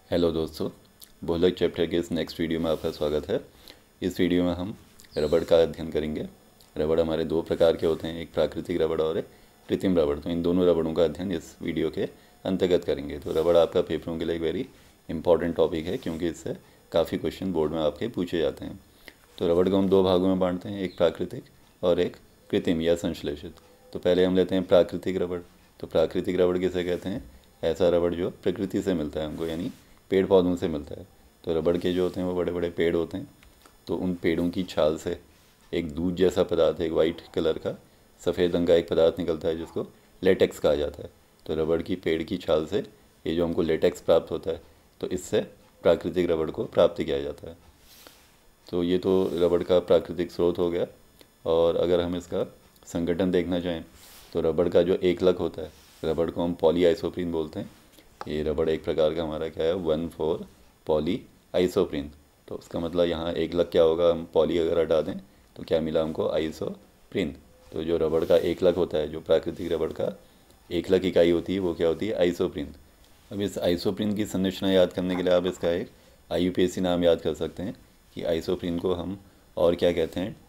Hello दोस्तों, बहुलक chapter के इस नेक्स्ट वीडियो में आपका स्वागत है। इस वीडियो में हम रबड़ का अध्ययन करेंगे। रबड़ हमारे दो प्रकार के होते हैं, एक प्राकृतिक रबड़ और एक कृत्रिम रबड़। तो इन दोनों रबड़ों का अध्ययन इस वीडियो के अंतर्गत करेंगे। तो रबड़ आपका पेपरों के लिए एक वेरी इंपॉर्टेंट टॉपिक है, क्योंकि इससे काफ़ी क्वेश्चन बोर्ड में आपके पूछे जाते हैं। तो रबड़ को हम दो भागों में बांटते हैं, एक प्राकृतिक और एक कृत्रिम या संश्लेषित। तो पहले हम लेते हैं प्राकृतिक रबड़। तो प्राकृतिक रबड़ किसे कहते हैं? ऐसा रबड़ जो प्रकृति से मिलता है हमको, यानी पेड़ पौधों से मिलता है। तो रबड़ के जो होते हैं वो बड़े बड़े पेड़ होते हैं। तो उन पेड़ों की छाल से एक दूध जैसा पदार्थ, एक वाइट कलर का सफ़ेद रंग का एक पदार्थ निकलता है, जिसको लेटेक्स कहा जाता है। तो रबड़ की पेड़ की छाल से ये जो हमको लेटेक्स प्राप्त होता है, तो इससे प्राकृतिक रबड़ को प्राप्त किया जाता है। तो ये तो रबड़ का प्राकृतिक स्रोत हो गया। और अगर हम इसका संगठन देखना चाहें तो रबड़ का जो एकलक होता है, रबड़ को हम पॉलीआइसोप्रीन बोलते हैं। ये रबड़ एक प्रकार का हमारा क्या है, 1,4 पॉलीआइसोप्रीन। तो उसका मतलब यहाँ एकलक क्या होगा, हम पॉली अगर हटा दें तो क्या मिला हमको, आइसोप्रीन। तो जो रबड़ का एकलक होता है, जो प्राकृतिक रबड़ का एकलक इकाई होती है, वो क्या होती है, आइसोप्रीन। अब इस आइसोप्रीन की संरचना याद करने के लिए आप इसका एक IUPAC नाम याद कर सकते हैं कि आइसोप्रीन को हम और क्या कहते हैं,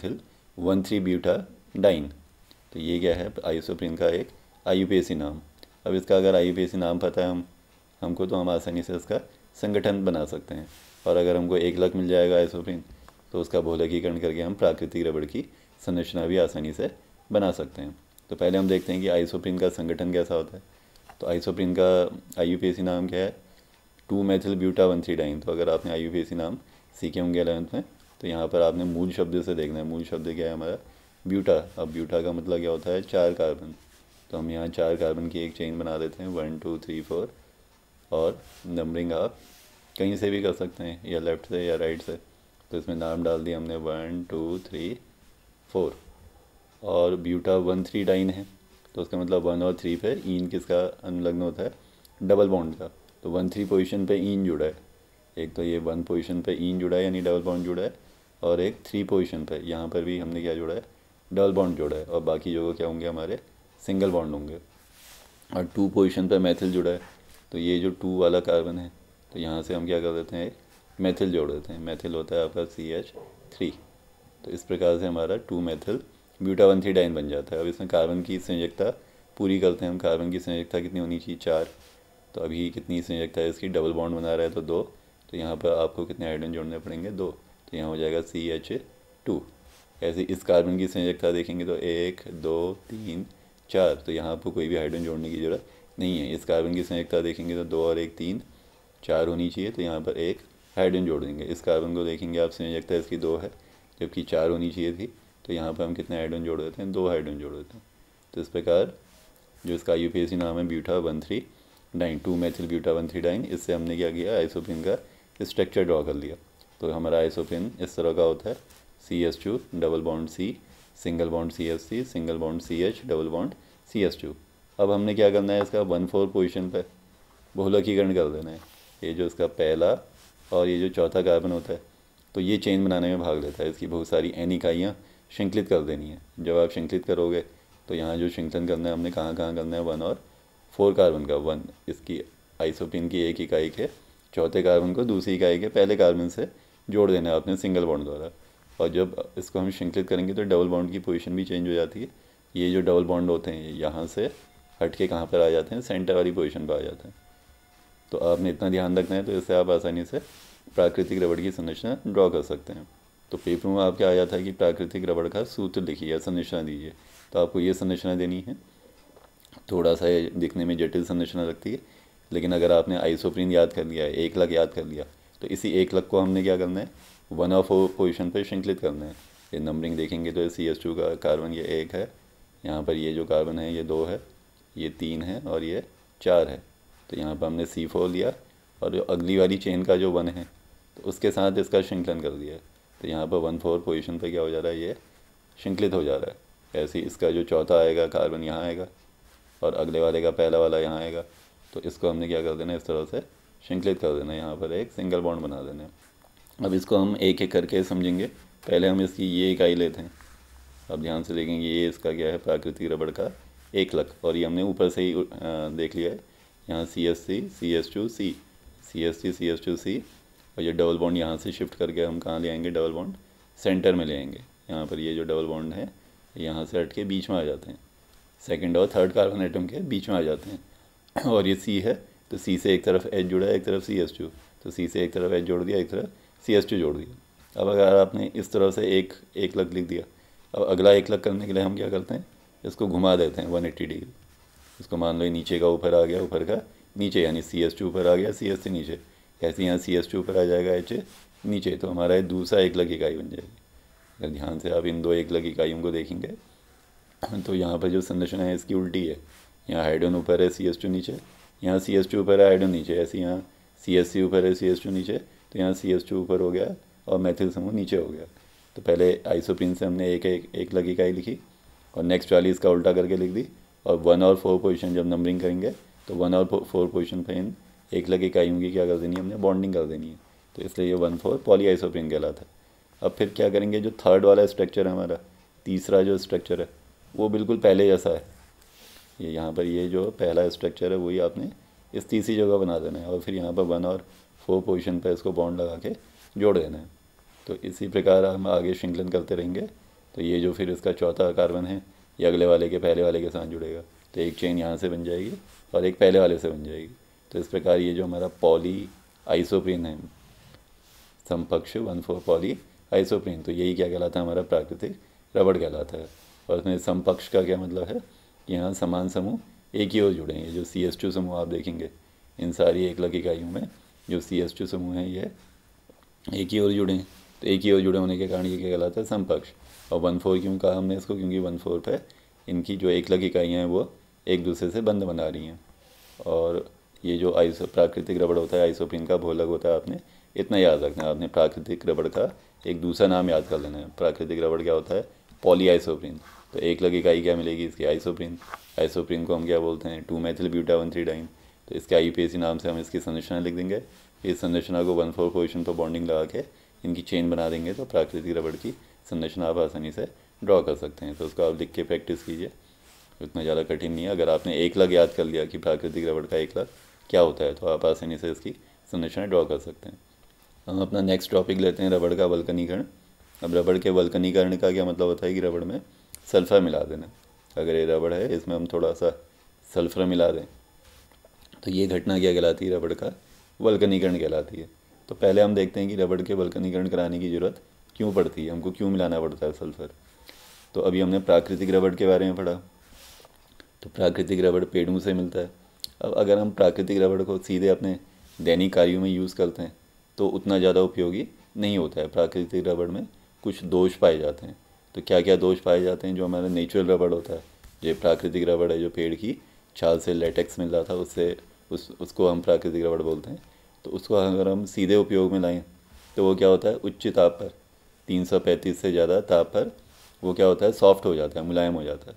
2-मेथिल-1,3-ब्यूटाडाइन। तो ये क्या है, आइसोप्रीन का एक IUPAC नाम। अब इसका अगर IUPAC नाम पता है हमको, तो हम आसानी से इसका संगठन बना सकते हैं। और अगर हमको एकलक मिल जाएगा आइसोप्रीन, तो उसका बहुलकीकरण करके हम प्राकृतिक रबड़ की संरचना भी आसानी से बना सकते हैं। तो पहले हम देखते हैं कि आइसोप्रीन का संगठन कैसा होता है। तो आइसोप्रीन का IUPAC नाम क्या है, 2-मेथिल-ब्यूटा-1,3-डाइन। तो अगर आपने IUPAC नाम सीखे होंगे 11th में, तो यहाँ पर आपने मूल शब्द से देखना है। मूल शब्द क्या है हमारा, ब्यूटा। अब ब्यूटा का मतलब क्या होता है, 4 कार्बन। तो हम यहाँ 4 कार्बन की एक चेन बना देते हैं, 1 2 3 4। और नंबरिंग आप कहीं से भी कर सकते हैं, या लेफ़्ट से या राइट से। तो इसमें नाम डाल दिया हमने 1 2 3 4। और ब्यूटा-1,3-डाइन है, तो उसका मतलब 1 और 3 पे ईन किसका अनुलग्न होता है, डबल बॉन्ड का। तो 1-3 पोजीशन पे ईन जुड़ा है। एक तो ये 1 पोजीशन पे ईन जुड़ा है, यानी डबल बॉन्ड जुड़ा है। और एक 3 पोजीशन पे, यहाँ पर भी हमने क्या जोड़ा है, डबल बॉन्ड जोड़ा है। और बाकी जगह क्या होंगे, हमारे सिंगल बॉन्ड होंगे। और 2 पोजीशन पे मैथिल जुड़ा है। तो ये जो 2 वाला कार्बन है, तो यहाँ से हम क्या कर देते हैं, मैथिल जोड़ देते हैं। मैथिल होता है आपका CH3। तो इस प्रकार से हमारा 2-मेथिल-ब्यूटा-1,3-डाइन बन जाता है। अब इसमें कार्बन की संयोजकता पूरी करते हैं हम। कार्बन की संयोजकता कितनी होनी चाहिए, 4। तो अभी कितनी संयोजकता है इसकी, डबल बॉन्ड बना रहा है तो 2। तो यहाँ पर आपको कितने हाइड्रोजन जोड़ने पड़ेंगे, 2। तो यहाँ हो जाएगा CH2। ऐसे इस कार्बन की संयोजकता देखेंगे तो 1 2 3 4। तो यहाँ आपको कोई भी हाइड्रोजन जोड़ने की ज़रूरत नहीं है। इस कार्बन की संयोजकता देखेंगे तो 2 और 1 3 4 होनी चाहिए। तो यहाँ पर एक हाइड्रोजन जोड़ देंगे। इस कार्बन को देखेंगे आप, संयोजकता इसकी 2 है, जबकि 4 होनी चाहिए थी। तो यहाँ पर हम कितने हाइड्रोजन जोड़ देते हैं, 2 हाइड्रोजन जोड़ देते हैं। तो इस प्रकार जो इसका IUPAC नाम है, ब्यूटा-1,3-डाइन, 2-मेथिल-ब्यूटा-1,3-डाइन, इससे हमने क्या किया, आइसोप्रीन का स्ट्रक्चर ड्रॉ कर लिया। तो हमारा आइसोप्रीन इस तरह का होता है, CH2 double bond C, single bond CH3, single bond CH, double bond CH2। अब हमने क्या करना है, इसका 1-4 पोजीशन पे बहुलकीकरण कर देना है। ये जो इसका पहला और ये जो चौथा कार्बन होता है, तो ये चेन बनाने में भाग लेता है। इसकी बहुत सारी N इकाइयाँ श्रृंखलित कर देनी है। जब आप श्रृंखलित करोगे तो यहाँ जो श्रृंखलन करना है हमने कहाँ कहाँ करना है, 1 और 4 कार्बन का। 1 इसकी आइसोप्रीन की एक इकाई के चौथे कार्बन को दूसरी इकाई के पहले कार्बन से जोड़ देना है आपने सिंगल बॉन्ड द्वारा। और जब इसको हम श्रृंखलित करेंगे तो डबल बॉन्ड की पोजीशन भी चेंज हो जाती है। ये जो डबल बॉन्ड होते हैं यहाँ से हट के कहाँ पर आ जाते हैं, सेंटर वाली पोजीशन पर आ जाते हैं। तो आपने इतना ध्यान रखना है, तो इससे आप आसानी से प्राकृतिक रबड़ की संरचना ड्रॉ कर सकते हैं। तो पेपर में आपके आ जाता है कि प्राकृतिक रबड़ का सूत्र लिखिए या संरचना दीजिए। तो आपको ये संरचना देनी है। थोड़ा सा ये दिखने में जटिल संरचना लगती है, लेकिन अगर आपने आइसोप्रीन याद कर लिया है, एकलक याद कर लिया, तो इसी एकलक को हमने क्या करना है, 1 और 4 पोजीशन पर श्रृंखलित करना है। ये नंबरिंग देखेंगे तो CH2 का कार्बन ये 1 है, यहाँ पर ये जो कार्बन है ये 2 है, ये 3 है और ये 4 है। तो यहाँ पर हमने C4 लिया, और जो अगली वाली चेन का जो 1 है, तो उसके साथ इसका श्रृंखलन कर दिया है। तो यहाँ पर 1-4 पोजीशन पे क्या हो जा रहा है, ये श्रृंखलित हो जा रहा है। ऐसे ही इसका जो चौथा आएगा कार्बन यहाँ आएगा, और अगले वाले का पहला वाला यहाँ आएगा। तो इसको हमने क्या कर देना है, इस तरह से श्रृंखलित कर देना है, यहाँ पर एक सिंगल बॉन्ड बना देना है। अब इसको हम एक एक करके समझेंगे। पहले हम इसकी ये इकाई लेते हैं। अब ध्यान से देखेंगे, ये इसका क्या है, प्राकृतिक रबड़ का एकलक। और ये हमने ऊपर से ही देख लिया है, यहाँ CH3 CH2 C, CH3CH2C, और ये डबल बॉन्ड यहाँ से शिफ्ट करके हम कहाँ ले आएंगे, डबल बॉन्ड सेंटर में ले आएंगे। यहाँ पर ये जो डबल बॉन्ड है यहाँ से हट के बीच में आ जाते हैं, सेकंड और थर्ड कार्बन एटम के बीच में आ जाते हैं। और ये C है तो C से एक तरफ H जुड़ा है, एक तरफ CH2, तो C से एक तरफ H जोड़ दिया, एक तरफ CH2 जोड़ दिया। अब अगर आपने इस तरह से एक लग लिख दिया, अब अगला एक लग करने के लिए हम क्या करते हैं, इसको घुमा देते हैं 180 डिग्री। इसको मान लो ये नीचे का ऊपर आ गया, ऊपर का नीचे, यानी CH2 ऊपर आ गया, CH से नीचे, ऐसे यहाँ CH2 ऊपर आ जाएगा, H नीचे, तो हमारा ये दूसरा एक लग इकाई बन जाएगी। अगर ध्यान से आप इन दो एक लग इकाइयों को देखेंगे तो यहाँ पर जो संरचना है इसकी उल्टी है। यहाँ हाइड्रोजन ऊपर है, CH2 नीचे, यहाँ CH2 ऊपर है, हाइड्रोजन नीचे, ऐसे यहाँ CH3 ऊपर है, CH2 नीचे, तो यहाँ CH2 ऊपर हो गया और मैथिल समूह नीचे हो गया। तो पहले आइसोप्रीन से हमने एक लग इकाई लिखी और नेक्स्ट वाली इसका उल्टा करके लिख दी, और 1 और 4 पोजीशन जब नंबरिंग करेंगे तो 1 और 4 पोजीशन पर इन एक लग इकाइयों की क्या कर देनी है, हमने बॉन्डिंग कर देनी है, तो इसलिए ये 1,4 पॉली आइसोप्रीन कहलाता है। अब फिर क्या करेंगे, जो थर्ड वाला स्ट्रक्चर है हमारा, तीसरा जो स्ट्रक्चर है वो बिल्कुल पहले जैसा है। ये यहाँ पर ये जो पहला स्ट्रक्चर है वही आपने इस तीसरी जगह बना देना है, और फिर यहाँ पर 1 और 4 पोजीशन पर इसको बॉन्ड लगा के जोड़ देना है। तो इसी प्रकार हम आगे श्रृंखलन करते रहेंगे। तो ये जो फिर इसका चौथा कार्बन है ये अगले वाले के पहले वाले के साथ जुड़ेगा, तो एक चेन यहाँ से बन जाएगी और एक पहले वाले से बन जाएगी। तो इस प्रकार ये जो हमारा पॉली आइसोप्रीन है, समपक्ष 1,4 पॉली आइसोप्रीन, तो यही क्या कहलाता है, हमारा प्राकृतिक रबड़ कहलाता है। और इसमें समपक्ष का क्या मतलब है, यहाँ समान समूह एक ही ओर जुड़े हैं। जो CH2 समूह आप देखेंगे इन सारी एक लग इकाइयों में जो CH2 समूह है ये एक ही ओर जुड़े हैं, तो एक ही ओर जुड़े होने के कारण ये क्या कहलाता है, समपक्ष। और 1,4 क्यों कहा हमने इसको, क्योंकि 1,4 पे इनकी जो एक लग इकाइयाँ हैं वो एक दूसरे से बंध बना रही हैं। और ये जो प्राकृतिक रबड़ होता है आइसोप्रीन का भोलक होता है, आपने इतना याद रखना है। आपने प्राकृतिक रबड़ का एक दूसरा नाम याद कर लेना है। प्राकृतिक रबड़ क्या होता है, पॉली आइसोप्रीन। तो एक लग इकाई क्या मिलेगी इसकी, आइसोप्रीन। आइसोप्रीन को हम क्या बोलते हैं, 2-मेथिल ब्यूटा 1,3 डाइन। तो इसके IUPAC नाम से हम इसकी संरचना लिख देंगे। इस संरचना को 1,4 पोजीशन पर बॉन्डिंग लगा के इनकी चेन बना देंगे, तो प्राकृतिक रबड़ की संरचना आप आसानी से ड्रॉ कर सकते हैं। तो उसको आप लिख के प्रैक्टिस कीजिए, उतना ज़्यादा कठिन नहीं है। अगर आपने एक लग याद कर लिया कि प्राकृतिक रबड़ का एक लग क्या होता है, तो आप आसानी से इसकी संरचना ड्रॉ कर सकते हैं। हम अपना नेक्स्ट टॉपिक लेते हैं, रबड़ का वल्कनीकरण। अब रबड़ के वल्कनीकरण का क्या मतलब होता है कि रबड़ में सल्फ़र मिला देना। अगर ये रबड़ है इसमें हम थोड़ा सा सल्फ़र मिला दें तो ये घटना क्या कहलाती है, रबड़ का वल्कनीकरण कहलाती है। तो पहले हम देखते हैं कि रबड़ के वल्कनीकरण कराने की ज़रूरत क्यों पड़ती है, हमको क्यों मिलाना पड़ता है सल्फ़र। तो अभी हमने प्राकृतिक रबड़ के बारे में पढ़ा, तो प्राकृतिक रबड़ पेड़ों से मिलता है। अब अगर हम प्राकृतिक रबड़ को सीधे अपने दैनिक कार्यों में यूज़ करते हैं तो उतना ज़्यादा उपयोगी नहीं होता है। प्राकृतिक रबड़ में कुछ दोष पाए जाते हैं। तो क्या क्या दोष पाए जाते हैं, जो हमारा नेचुरल रबड़ होता है, जो प्राकृतिक रबड़ है, जो पेड़ की छाल से लेटेक्स मिल रहा था उससे उसको हम प्राकृतिक रबड़ बोलते हैं। तो उसको अगर हम सीधे उपयोग में लाएँ तो वो क्या होता है, उच्च ताप पर 335 से ज़्यादा ताप पर वो क्या होता है, सॉफ्ट हो जाता है, मुलायम हो जाता है।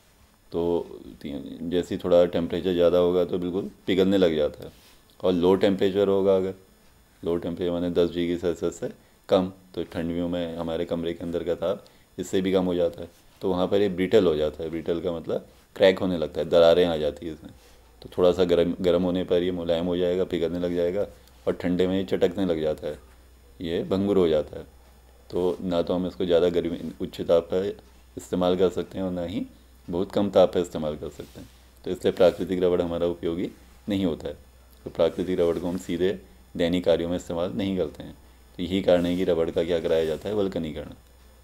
तो जैसे थोड़ा टेम्परेचर ज़्यादा होगा तो बिल्कुल पिघलने लग जाता है। और लो टेम्परेचर होगा, अगर लो टेम्परेचर माने 10 डिग्री सेल्सियस से कम, तो ठंडियों में हमारे कमरे के अंदर का ताप इससे भी कम हो जाता है, तो वहाँ पर ये ब्रिटल हो जाता है। ब्रिटल का मतलब क्रैक होने लगता है, दरारें आ जाती है इसमें। तो थोड़ा सा गर्म होने पर ये मुलायम हो जाएगा, पिघलने लग जाएगा, और ठंडे में ये चटकने लग जाता है, ये भंगुर हो जाता है। तो ना तो हम इसको ज़्यादा गर्मी उच्च ताप पर इस्तेमाल कर सकते हैं और ना ही बहुत कम ताप पर इस्तेमाल कर सकते हैं। तो इसलिए प्राकृतिक रबड़ हमारा उपयोगी नहीं होता है। तो प्राकृतिक रबड़ को हम सीधे दैनिक कार्यों में इस्तेमाल नहीं करते हैं। तो यही कारण है कि रबड़ का क्या कराया जाता है, वल्कनीकरण।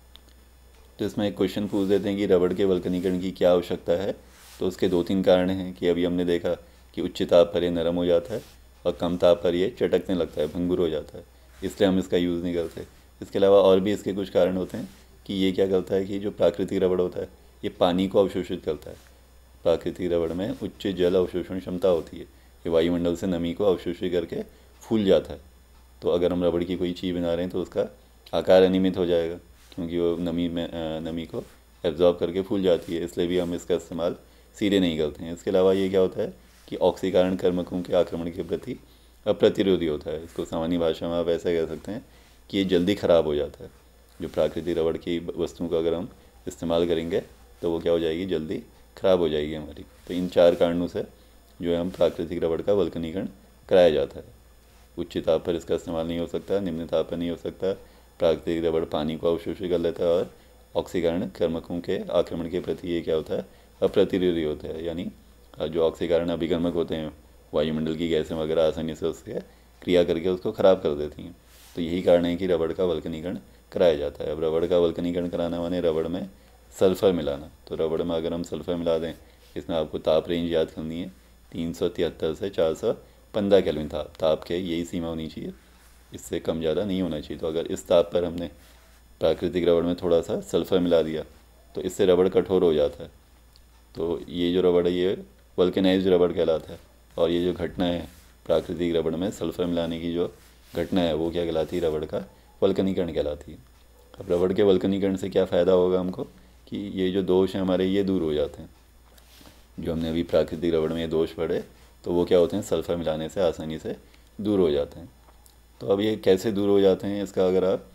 तो इसमें एक क्वेश्चन पूछ देते हैं कि रबड़ के वल्कनीकरण की क्या आवश्यकता है। तो उसके 2-3 कारण हैं कि अभी हमने देखा कि उच्च ताप पर ये नरम हो जाता है और कम ताप पर ये चटकने लगता है, भंगुर हो जाता है, इसलिए हम इसका यूज़ नहीं करते। इसके अलावा और भी इसके कुछ कारण होते हैं कि ये क्या करता है कि जो प्राकृतिक रबड़ होता है ये पानी को अवशोषित करता है। प्राकृतिक रबड़ में उच्च जल अवशोषण क्षमता होती है, ये वायुमंडल से नमी को अवशोषित करके फूल जाता है। तो अगर हम रबड़ की कोई चीज़ बना रहे हैं तो उसका आकार अनियमित हो जाएगा, क्योंकि वो नमी को एब्जॉर्ब करके फूल जाती है, इसलिए भी हम इसका इस्तेमाल सीधे नहीं करते हैं। इसके अलावा ये क्या होता है कि ऑक्सीकरण कर्मकों के आक्रमण के प्रति अप्रतिरोधी होता है। इसको सामान्य भाषा में आप ऐसा कह सकते हैं कि ये जल्दी ख़राब हो जाता है। जो प्राकृतिक रबड़ की वस्तुओं का अगर हम इस्तेमाल करेंगे तो वो क्या हो जाएगी, जल्दी ख़राब हो जाएगी हमारी। तो इन 4 कारणों से जो है हम प्राकृतिक रबड़ का वल्कनीकरण कराया जाता है। उच्च ताप पर इसका इस्तेमाल नहीं हो सकता, निम्न ताप पर नहीं हो सकता। प्राकृतिक रबड़ पानी को अवशोषित कर लेता है और ऑक्सीकरण कर्मकों के आक्रमण के प्रति ये क्या होता है, अप्रतिरोधी होता है। यानी जो ऑक्सीकरण अभिकर्मक होते हैं, वायुमंडल की गैसें वगैरह आसानी से उसके क्रिया करके उसको ख़राब कर देती हैं। तो यही कारण है कि रबड़ का वल्कनीकरण कराया जाता है। अब रबड़ का वल्कनीकरण कराना माने रबड़ में सल्फ़र मिलाना। तो रबड़ में अगर हम सल्फ़र मिला दें, इसमें आपको ताप रेंज याद करनी है, 373 से 415 केल्विन ताप के यही सीमा होनी चाहिए, इससे कम ज़्यादा नहीं होना चाहिए। तो अगर इस ताप पर हमने प्राकृतिक रबड़ में थोड़ा सा सल्फ़र मिला दिया तो इससे रबड़ कठोर हो जाता है। तो ये जो रबड़ है ये वल्कनाइज्ड रबड़ कहलाता है। और ये जो घटना है प्राकृतिक रबड़ में सल्फ़र मिलाने की जो घटना है वो क्या कहलाती है, रबड़ का वल्कनीकरण कहलाती है। अब रबड़ के वल्कनीकरण से क्या फ़ायदा होगा हमको कि ये जो दोष हैं हमारे ये दूर हो जाते हैं। जो हमने अभी प्राकृतिक रबड़ में ये दोष पड़े तो वो क्या होते हैं, सल्फ़र मिलाने से आसानी से दूर हो जाते हैं। तो अब ये कैसे दूर हो जाते हैं, इसका अगर आप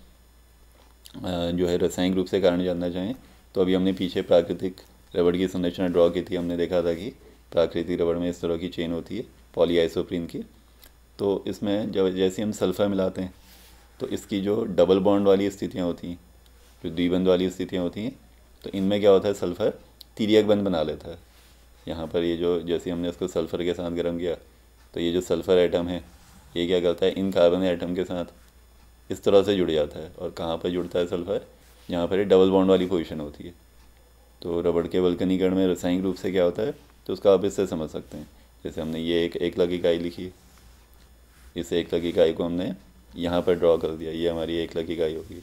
जो है रासायनिक रूप से कारण जानना चाहें तो अभी हमने पीछे प्राकृतिक रबड़ की संरचना ड्रॉ की थी। हमने देखा था कि प्राकृतिक रबड़ में इस तरह की चेन होती है पॉलीआइसोप्रीन की। तो इसमें जब जैसे हम सल्फ़र मिलाते हैं तो इसकी जो डबल बॉन्ड वाली स्थितियाँ होती हैं, जो द्विबंध वाली स्थितियाँ होती हैं, तो इनमें क्या होता है, सल्फ़र तिर्यक बंध बना लेता है। यहाँ पर ये जो जैसे हमने इसको सल्फ़र के साथ गर्म किया तो ये जो सल्फ़र एटम है ये क्या करता है, इन कार्बन एटम के साथ इस तरह से जुड़ जाता है। और कहाँ पर जुड़ता है सल्फ़र, यहाँ पर ये डबल बॉन्ड वाली पोजीशन होती है। तो रबड़ के वल्कनीकरण में रासायनिक रूप से क्या होता है, तो उसका आप इससे समझ सकते हैं। जैसे हमने ये एक लग इकाई लिखी, इस एक लग इकाई को हमने यहाँ पर ड्रॉ कर दिया, ये हमारी एक लग इकाई होगी।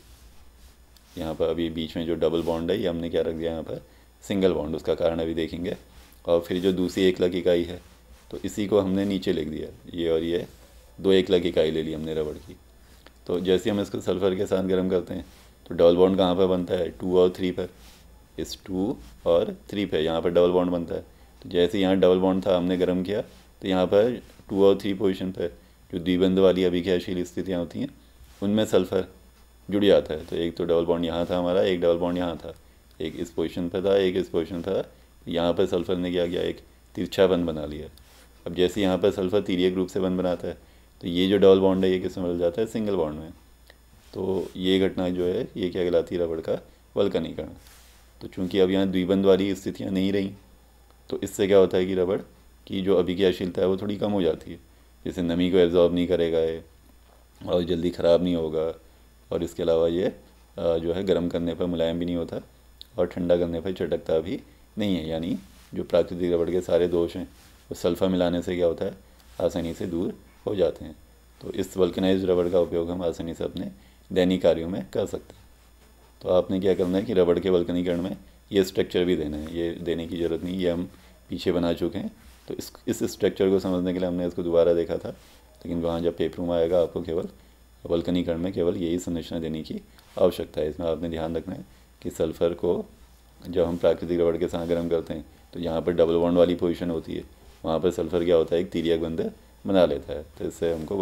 यहाँ पर अभी बीच में जो डबल बॉन्ड है ये हमने क्या रख दिया यहाँ पर, सिंगल बॉन्ड, उसका कारण अभी देखेंगे। और फिर जो दूसरी एक लग इकाई है तो इसी को हमने नीचे लिख दिया, ये और ये दो एक लग इकाई ले ली हमने रबड़ की। तो जैसे हम इसको सल्फ़र के साथ गर्म करते हैं तो डबल बॉन्ड कहाँ पर बनता है, 2 और 3 पर, इस 2 और 3 पे यहाँ पर डबल बॉन्ड बनता है। तो जैसे यहाँ डबल बॉन्ड था हमने गर्म किया तो यहाँ पर 2 और 3 पोजीशन पर जो द्विबंध वाली अभिक्रियाशील स्थितियाँ होती हैं उनमें सल्फ़र जुड़ जाता है। तो एक तो डबल बॉन्ड यहाँ था हमारा, एक डबल बॉन्ड यहाँ था, एक इस पोजीशन पर था, एक इस पोजीशन पर था। यहाँ पर सल्फ़र ने क्या किया, एक तिरछा बंध बना लिया। अब जैसे यहाँ पर सल्फ़र तिर्यक रूप से बंध बनाता है तो ये जो डबल बॉन्ड है ये किस में बदल जाता है, सिंगल बॉन्ड में। तो ये घटना जो है ये क्या कहलाती है, रबड़ का वल्कनीकरण। तो चूँकि अब यहाँ द्विबंध वाली स्थितियाँ नहीं रहीं तो इससे क्या होता है कि रबड़ की जो अभिक्रियाशीलता है वो थोड़ी कम हो जाती है। जैसे नमी को एब्जॉर्ब नहीं करेगा ये और जल्दी ख़राब नहीं होगा। और इसके अलावा ये जो है गर्म करने पर मुलायम भी नहीं होता और ठंडा करने पर चटकता भी नहीं है। यानी जो प्राकृतिक रबड़ के सारे दोष हैं वो सल्फ़र मिलाने से क्या होता है, आसानी से दूर हो जाते हैं। तो इस वल्कनाइज्ड रबड़ का उपयोग हम आसानी से अपने दैनिक कार्यों में कर सकते हैं। तो आपने क्या करना है कि रबड़ के वल्कनीकरण में ये स्ट्रक्चर भी देना है, ये देने की ज़रूरत नहीं, ये हम पीछे बना चुके हैं। तो इस स्ट्रक्चर को समझने के लिए हमने इसको दोबारा देखा था, लेकिन वहाँ जब पेपर में आएगा आपको केवल वल्कनीकरण में केवल यही संरचना देने की आवश्यकता है। इसमें आपने ध्यान रखना है कि सल्फ़र को जब हम प्राकृतिक रबड़ के साथ गर्म करते हैं तो यहाँ पर डबल बॉन्ड वाली पोजीशन होती है, वहाँ पर सल्फ़र क्या होता है, एक तिर्यक बंध बना लेता है। तो इससे हमको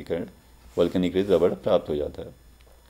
वल्कनीकृत रबड़ प्राप्त हो जाता है।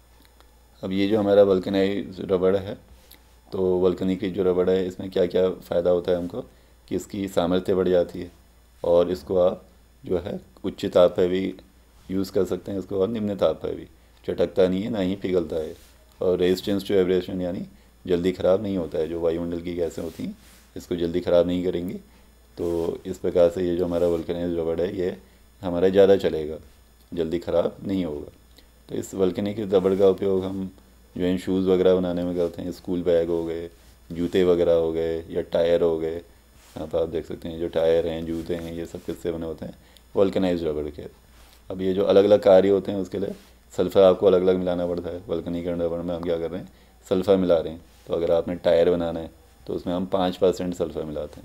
अब ये जो हमारा वल्कनाइज रबड़ है तो वल्कनीकृत जो रबड़ है इसमें क्या क्या फ़ायदा होता है हमको कि इसकी सामर्थ्य बढ़ जाती है और इसको आप जो है उच्च ताप पर भी यूज़ कर सकते हैं इसको, और निम्न ताप पर भी। चटकता नहीं है, ना ही पिघलता है, और रेजिस्टेंस टू एब्रेशन यानी जल्दी ख़राब नहीं होता है। जो वायुमंडल की गैसें होती हैं इसको जल्दी ख़राब नहीं करेंगी। तो इस प्रकार से ये जो हमारा वल्कनाइज्ड रबड़ है ये हमारा ज़्यादा चलेगा, जल्दी ख़राब नहीं होगा। तो इस वल्कनीकृत रबड़ का उपयोग हम जो है शूज़ वगैरह बनाने में करते हैं। स्कूल बैग हो गए, जूते वगैरह हो गए, या टायर हो गए। यहाँ पर आप देख सकते हैं जो टायर हैं, जूते हैं, ये सब किससे बने होते हैं, वल्कनाइज्ड रबड़ के। अब ये जो अलग अलग कार्य होते हैं उसके लिए सल्फ़र आपको अलग अलग मिलाना पड़ता है। वल्कनीकरण रबड़ में हम क्या कर रहे हैं, सल्फ़र मिला रहे हैं। तो अगर आपने टायर बनाना है तो उसमें हम 5% सल्फ़र मिलाते हैं।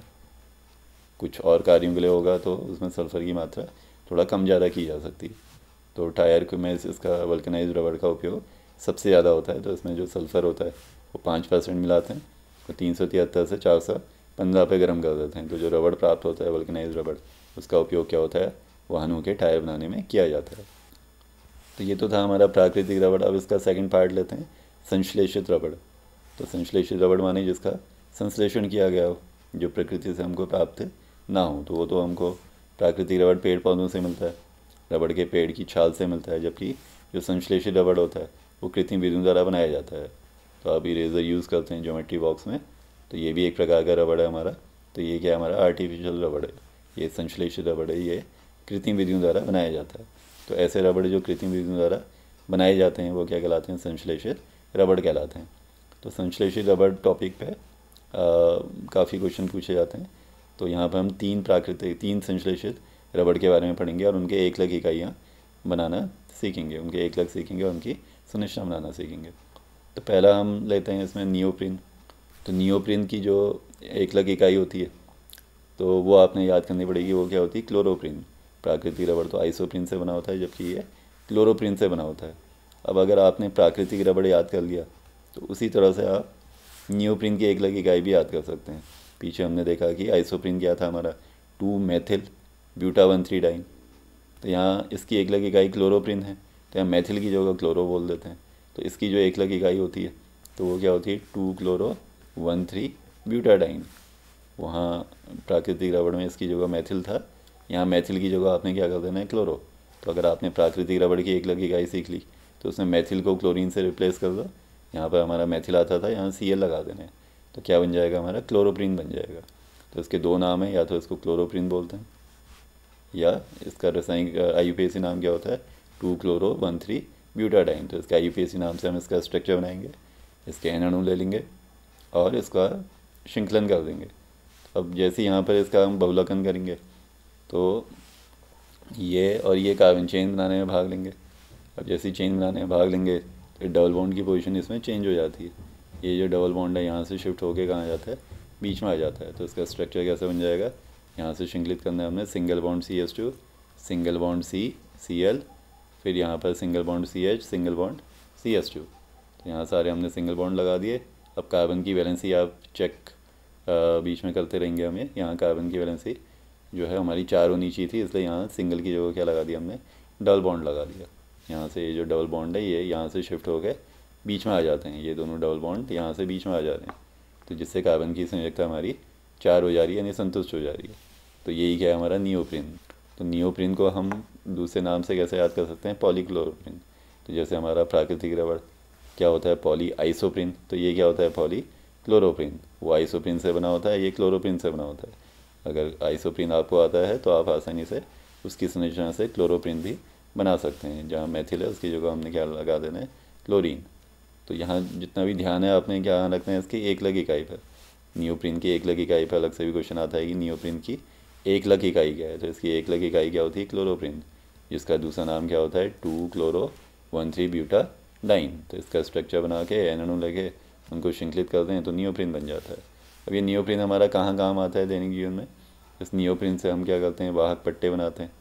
कुछ और कार्यों के लिए होगा तो उसमें सल्फ़र की मात्रा थोड़ा कम ज़्यादा की जा सकती है। तो टायर में इसका वल्कनाइज्ड रबड़ का उपयोग सबसे ज़्यादा होता है। तो इसमें जो सल्फ़र होता है वो 5% मिलाते हैं, तो 373 से 415 पे गर्म कर देते हैं। तो जो रबड़ प्राप्त होता है वल्कनाइज्ड रबड़, उसका उपयोग क्या होता है, वाहनों के टायर बनाने में किया जाता है। तो ये तो था हमारा प्राकृतिक रबड़। अब इसका सेकंड पार्ट लेते हैं, संश्लेषित रबड़। तो संश्लेषित रबड़ माने जिसका संश्लेषण किया गया हो, जो प्रकृति से हमको प्राप्त ना हो। तो वो तो हमको प्राकृतिक रबड़ पेड़ पौधों से मिलता है, रबड़ के पेड़ की छाल से मिलता है, जबकि जो संश्लेषित रबड़ होता है वो कृत्रिम विधियों द्वारा बनाया जाता है। तो आप इरेज़र यूज़ करते हैं ज्योमेट्री बॉक्स में, तो ये भी एक प्रकार का रबड़ है हमारा। तो ये क्या है, हमारा आर्टिफिशियल रबड़ है, ये संश्लेषित रबड़ है, ये कृत्रिम विधियों द्वारा बनाया जाता है। तो ऐसे रबड़ जो कृत्रिम विधियों द्वारा बनाए जाते हैं वो क्या कहलाते हैं, संश्लेषित रबड़ कहलाते हैं। तो संश्लेषित रबड़ टॉपिक पे काफ़ी क्वेश्चन पूछे जाते हैं। तो यहाँ पर हम तीन संश्लेषित रबड़ के बारे में पढ़ेंगे और उनके एकलक इकाइयाँ बनाना सीखेंगे, उनके एकलक सीखेंगे और उनकी संरचना बनाना सीखेंगे। तो पहला हम लेते हैं इसमें नियोप्रीन। तो नियोप्रीन की जो एकलक इकाई होती है तो वो आपने याद करनी पड़ेगी, वो क्या होती है, क्लोरोप्रीन। प्राकृतिक रबड़ तो आइसोप्रीन से बना होता है, जबकि ये क्लोरोप्रीन से बना होता है। अब अगर आपने प्राकृतिक रबड़ याद कर लिया तो उसी तरह से आप नियोप्रीन की एकलक इकाई भी याद कर सकते हैं। पीछे हमने देखा कि आइसोप्रीन क्या था हमारा, 2 मेथिल ब्यूटा 1,3 डाइन। तो यहाँ इसकी एकलक इकाई क्लोरोप्रीन है, तो यहाँ मेथिल की जगह क्लोरो बोल देते हैं। तो इसकी जो एकलक इकाई होती है तो वो क्या होती है, 2 क्लोरो 1,3 ब्यूटाडाइन। वहाँ प्राकृतिक रबड़ में इसकी जगह मेथिल था, यहाँ मेथिल की जगह आपने क्या कर देना है, क्लोरो। तो अगर आपने प्राकृतिक रबड़ की एकलक इकाई सीख ली तो उसमें मेथिल को क्लोरीन से रिप्लेस कर दो, यहाँ पर हमारा मेथिल आता था, यहाँ Cl लगा देना है, तो क्या बन जाएगा, हमारा क्लोरोप्रीन बन जाएगा। तो इसके दो नाम हैं, या तो इसको क्लोरोप्रीन बोलते हैं या इसका रासायनिक IUPAC नाम क्या होता है, 2 क्लोरो 1,3 ब्यूटाडाइन। तो इसका IUPAC नाम से हम इसका स्ट्रक्चर बनाएंगे, इसके N अणु ले लेंगे और इसका श्रृंखलन कर देंगे। अब जैसे यहाँ पर इसका हम बहुलकन करेंगे तो ये और ये कार्बन चेन बनाने में भाग लेंगे। अब जैसे चेन बनाने में भाग लेंगे तो डबल बॉन्ड की पोजीशन इसमें चेंज हो जाती है। ये जो डबल बॉन्ड है यहाँ से शिफ्ट होके कहाँ जाता है, बीच में आ जाता है। तो इसका स्ट्रक्चर कैसे बन जाएगा, यहाँ से श्रृंखलित करना है हमने, single bond CH2, single bond CCl, फिर यहाँ पर single bond CH, single bond CH2। तो यहाँ सारे हमने सिंगल बॉन्ड लगा दिए। अब कार्बन की वैलेंसी आप चेक बीच में करते रहेंगे हमें। यहाँ कार्बन की वैलेंसी जो है हमारी 4 होनी चाहिए थी, इसलिए यहाँ सिंगल की जगह क्या लगा दिया हमने, डबल बॉन्ड लगा दिया। यहाँ से ये जो डबल बॉन्ड है ये यहाँ से शिफ्ट हो गए बीच में आ जाते हैं, ये दोनों डबल बॉन्ड यहाँ से बीच में आ जाते हैं, तो जिससे कार्बन की संयोजकता हमारी 4 हो जा रही है, यानी संतुष्ट हो जा रही है। तो यही क्या है हमारा नियोप्रीन। तो नियोप्रीन को हम दूसरे नाम से कैसे याद कर सकते हैं, पॉलीक्लोरोप्रीन। तो जैसे हमारा प्राकृतिक रबड़ क्या होता है, पॉली आइसोप्रीन, तो ये क्या होता है, पॉली क्लोरोप्रीन। वो आइसोप्रीन से बना होता है, ये क्लोरोप्रीन से बना होता है। अगर आइसोप्रीन आपको आता है तो आप आसानी से उसकी संरचना से क्लोरोप्रीन भी बना सकते हैं। जहाँ मेथिल है उसकी जगह हमने क्या लगा देना है, क्लोरीन। तो यहाँ जितना भी ध्यान है आपने क्या रखना है, इसकी एकलक इकाई पर। नियोप्रीन की एकलक इकाई पर अलग से भी क्वेश्चन आता है कि नियोप्रीन की एकलक इकाई क्या है। तो इसकी एकलक इकाई क्या होती है, क्लोरोप्रीन, जिसका दूसरा नाम क्या होता है, 2 क्लोरो 1,3 ब्यूटाडाइन। तो इसका स्ट्रक्चर बना के N अणु लगे उनको श्रृंखलित करते हैं तो नियोप्रीन बन जाता है। अब ये नियोप्रीन हमारा कहाँ काम आता है दैनिक जीवन में, इस नियोप्रीन से हम क्या करते हैं, वाहक पट्टे बनाते हैं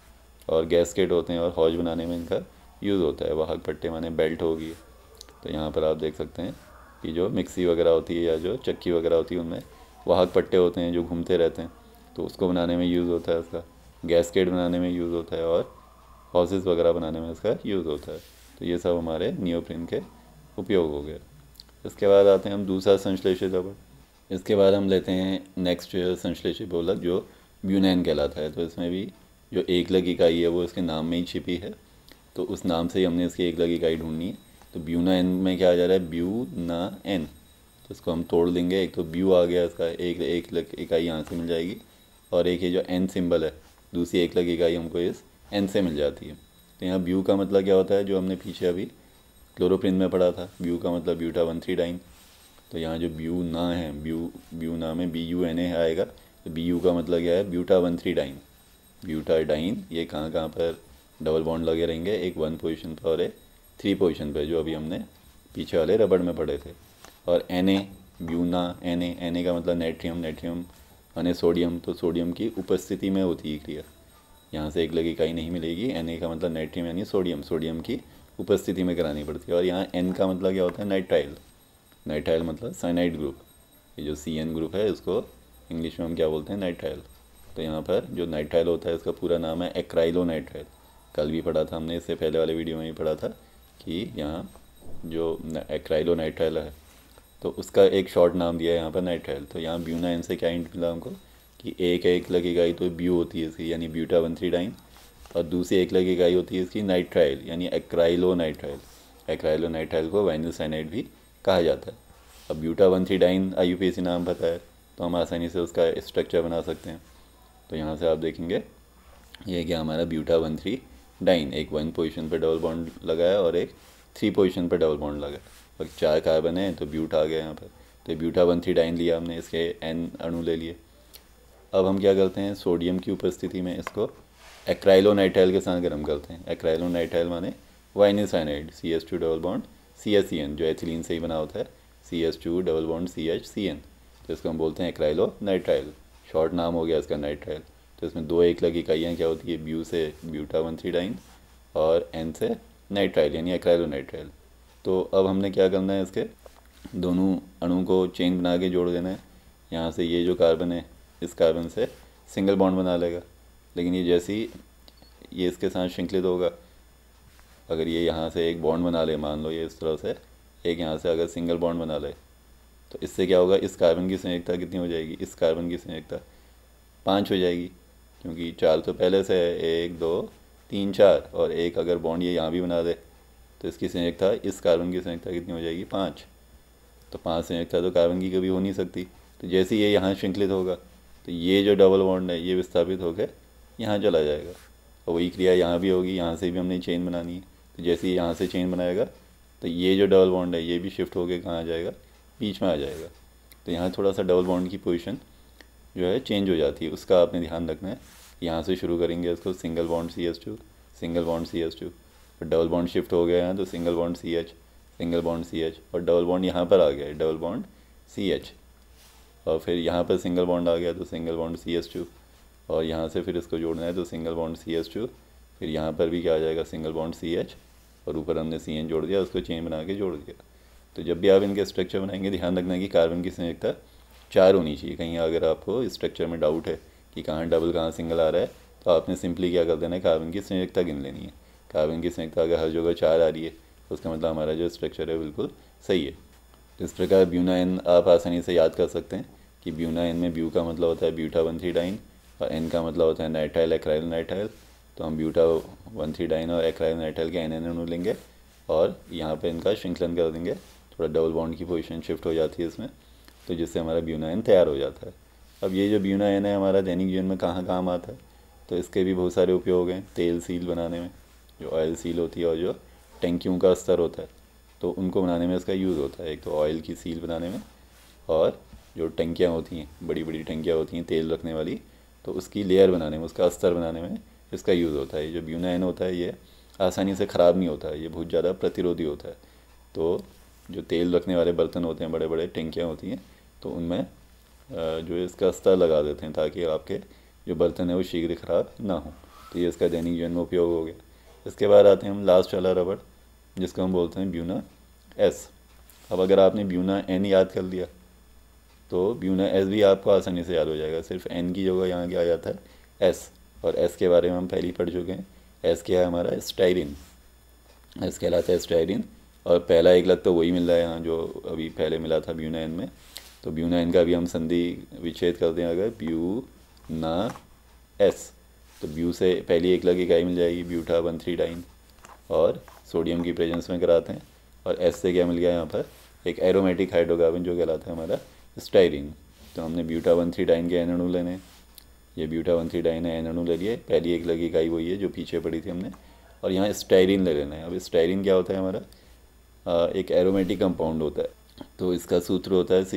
और गैसकेट होते हैं और हौज बनाने में इनका यूज़ होता है। वाहक पट्टे माने बेल्ट होगी। तो यहाँ पर आप देख सकते हैं कि जो मिक्सी वगैरह होती है या जो चक्की वगैरह होती है उनमें वाहक पट्टे होते हैं जो घूमते रहते हैं, तो उसको बनाने में यूज़ होता है इसका। गैसकेट बनाने में यूज़ होता है और हॉसेस वगैरह बनाने में इसका यूज़ होता है। तो ये सब हमारे नियोप्रीन के उपयोग हो गए। इसके बाद आते हैं हम दूसरा संश्लेषित रबड़। इसके बाद हम लेते हैं नेक्स्ट संश्लेषित बहुलक जो ब्यूनैन कहलाता है। तो इसमें भी जो एकलक इकाई है वो इसके नाम में ही छिपी है, तो उस नाम से ही हमने इसकी एकलक इकाई ढूंढनी है। तो ब्यूना एन में क्या आ जा रहा है, ब्यूना एन। तो इसको हम तोड़ देंगे, एक तो ब्यू आ गया इसका, एक एकलक इकाई यहाँ से मिल जाएगी, और एक ये जो एन सिंबल है दूसरी एकलक इकाई हमको इस एन से मिल जाती है। तो यहाँ ब्यू का मतलब क्या होता है, जो हमने पीछे अभी क्लोरोप्रीन में पढ़ा था, ब्यू का मतलब ब्यूटा 1,3 डाइन। तो यहाँ जो ब्यूना है, ब्यूना में BUNA आएगा, तो BU का मतलब क्या है, ब्यूटा 1,3 डाइन। ब्यूटाडाइन ये कहाँ कहाँ पर डबल बॉन्ड लगे रहेंगे, एक 1 पोजीशन पर और एक 3 पोजीशन पर, जो अभी हमने पीछे वाले रबड़ में पढ़े थे। और Na, ब्यूना Na का मतलब नेट्रियम माने सोडियम, तो सोडियम की उपस्थिति में होती है क्रिया। यहाँ से एक लगी इकाई नहीं मिलेगी। Na का मतलब नेट्रियम यानी सोडियम की उपस्थिति में करानी पड़ती है। और यहाँ N का मतलब क्या होता है, नाइट्राइल मतलब साइनाइड ग्रुप। ये जो CN ग्रुप है इसको इंग्लिश में हम क्या बोलते हैं, नाइट्राइल। तो यहाँ पर जो नाइट्राइल होता है इसका पूरा नाम है एक्राइलोनाइट्राइल। कल भी पढ़ा था हमने, इससे पहले वाले वीडियो में भी पढ़ा था कि यहाँ जो एक्राइलोनाइट्राइल है तो उसका एक शॉर्ट नाम दिया है यहाँ पर नाइट्राइल। तो यहाँ ब्यूना एन से क्या हिंट मिला हमको कि एक लगी इकाई तो ब्यू होती है इसकी, यानी ब्यूटा 1,3 डाइन। और दूसरी एक अलग इकाई होती है इसकी नाइट्राइल यानी एक्राइलोनाइट्राइल। एक्राइलोनाइट्राइल को वाइनिल साइनाइड भी कहा जाता है। अब ब्यूटा 1,3 डाइन IUPAC नाम पता है तो हम आसानी से उसका स्ट्रक्चर बना सकते हैं। तो यहाँ से आप देखेंगे ये क्या हमारा ब्यूटा 1,3 डाइन, एक 1 पोजीशन पर डबल बॉन्ड लगाया और एक 3 पोजीशन पर डबल बॉन्ड लगाया और 4 कार्बन है तो ब्यूटा आ गया यहाँ पर। तो ब्यूटा 1,3 डाइन लिया हमने, इसके N अणु ले लिए। अब हम क्या करते हैं, सोडियम की उपस्थिति में इसको एक्राइलोनाइट्राइल के साथ गर्म करते हैं। एक्राइलोनाइट्राइल माने vinyl cyanide, CH2 double bond CHCN जो एथिलीन से ही बना होता है, CH2 डबल बॉन्ड CHCN। तो इसको हम बोलते हैं एक्राइलोनाइट्राइल, शॉर्ट नाम हो गया इसका नाइट्राइल। तो इसमें 2 एक लग इकाइयाँ क्या होती है, ब्यू से ब्यूटा 1,3 डाइन और N से नाइट्राइल यानी एक्राइलोनाइट्राइल। तो अब हमने क्या करना है, इसके दोनों अणु को चेन बना के जोड़ देना है। यहाँ से ये जो कार्बन है इस कार्बन से सिंगल बॉन्ड बना लेगा, लेकिन ये जैसे ही ये इसके साथ श्रृंखलित होगा, अगर ये यहाँ से एक बॉन्ड बना ले, मान लो ये इस तरह से एक यहाँ से अगर सिंगल बॉन्ड बना ले, तो इससे क्या होगा, इस कार्बन की संयोजकता कितनी हो जाएगी, इस कार्बन की संयोजकता 5 हो जाएगी, क्योंकि 4 तो पहले से है, 1 2 3 4, और एक अगर बॉन्ड ये यहाँ भी बना दे तो इसकी संयोजकता, इस कार्बन की संयोजकता कितनी हो जाएगी, 5। तो 5 संयोजकता तो कार्बन की कभी हो नहीं सकती। तो जैसे ये यहाँ श्रृंखलित होगा तो ये जो डबल बॉन्ड है ये विस्थापित होकर यहाँ चला जाएगा, और वही क्रिया यहाँ भी होगी, यहाँ से भी हमने चेन बनानी है। तो जैसे ही यहाँ से चेन बनाएगा तो ये जो डबल बॉन्ड है ये भी शिफ्ट होकर कहाँ आ जाएगा, बीच में आ जाएगा। तो यहाँ थोड़ा सा डबल बॉन्ड की पोजीशन जो है चेंज हो जाती है, उसका आपने ध्यान रखना है। यहाँ से शुरू करेंगे इसको single bond CH2, single bond CH2, और डबल बॉन्ड शिफ्ट हो गया है तो single bond CH, single bond CH, और डबल बॉन्ड यहाँ पर आ गया है, डबल बॉन्ड CH, और फिर यहाँ पर सिंगल बॉन्ड आ गया तो सिंगल बॉन्ड CH2, और यहाँ से फिर इसको जोड़ना है तो सिंगल बॉन्ड CH2, फिर यहाँ पर भी क्या आ जाएगा, सिंगल बॉन्ड CH, और ऊपर हमने CN जोड़ दिया, उसको चेन बना के जोड़ दिया। तो जब भी आप इनके स्ट्रक्चर बनाएंगे ध्यान रखना कि कार्बन की संयोजकता 4 होनी चाहिए। कहीं अगर आपको स्ट्रक्चर में डाउट है कि कहाँ डबल कहाँ सिंगल आ रहा है, तो आपने सिंपली क्या कर देना है, कार्बन की संयोजकता गिन लेनी है। कार्बन की संयोजकता अगर हर जगह 4 आ रही है तो उसका मतलब हमारा जो स्ट्रक्चर है बिल्कुल सही है। इस प्रकार ब्यूना N आप आसानी से याद कर सकते हैं कि ब्यूना N में ब्यू का मतलब होता है ब्यूटा 1,3 डाइन और N का मतलब होता है नाइट्राइल एक्राइल नाइट्राइल। तो हम ब्यूटा 1,3 डाइन और एक्राइल नाइट्राइल के N अणु लेंगे और यहाँ पे इनका श्रृंखलन कर देंगे, थोड़ा डबल बॉन्ड की पोजीशन शिफ्ट हो जाती है इसमें, तो जिससे हमारा ब्यूना N तैयार हो जाता है। अब ये जो ब्यूना N है हमारा दैनिक जीवन में कहाँ काम आता है, तो इसके भी बहुत सारे उपयोग हैं। तेल सील बनाने में, जो ऑयल सील होती है और जो टैंकियों का स्तर होता है, तो उनको बनाने में इसका यूज़ होता है। एक तो ऑयल की सील बनाने में, और जो टंकियाँ होती हैं, बड़ी बड़ी टंकियाँ होती हैं तेल रखने वाली, तो उसकी लेयर बनाने में, उसका स्तर बनाने में इसका यूज़ होता है। ये जो ब्यूना N होता है ये आसानी से ख़राब नहीं होता है, ये बहुत ज़्यादा प्रतिरोधी होता है। तो जो तेल रखने वाले बर्तन होते हैं, बड़े बड़े टंकियाँ होती हैं, तो उनमें जो इसका स्तर लगा देते हैं ताकि आपके जो बर्तन है वो शीघ्र ख़राब ना हो। तो ये इसका दैनिक जीवन में उपयोग हो गया। इसके बाद आते हैं हम लास्ट वाला रबड़, जिसको हम बोलते हैं ब्यूना S। अब अगर आपने ब्यूना N याद कर लिया तो ब्यूना S भी आपको आसानी से याद हो जाएगा, सिर्फ N की जगह यहाँ क्या आ जाता है S, और S के बारे में हम पहले ही पढ़ चुके हैं। S क्या है हमारा, स्टाइरिन, S कहलाता है स्टाइरिन, और पहला एक लग तो वही मिल रहा है यहाँ जो अभी पहले मिला था ब्यूना N में। तो ब्यूना N का भी हम संधि विच्छेद करते हैं अगर ब्यूना S, तो ब्यू से पहली एक लग इकाई मिल जाएगी ब्यूटा 1,3 डाइन, और सोडियम की प्रेजेंस में कराते हैं, और S से क्या मिल गया यहाँ पर, एक एरोमेटिक हाइड्रोकार्बन जो कहलाता है हमारा स्टाइरिन। तो हमने ब्यूटा 1,3 डाइन के N अणु लेने, ये ब्यूटा 1,3 डाइन है, N अणु ले लिए, पहली एक लगी इकाई वही है जो पीछे पड़ी थी हमने, और यहाँ स्टाइरिन ले लेना है। अब स्टाइरिन क्या होता है हमारा, एक एरोमेटिक कंपाउंड होता है, तो इसका सूत्र होता है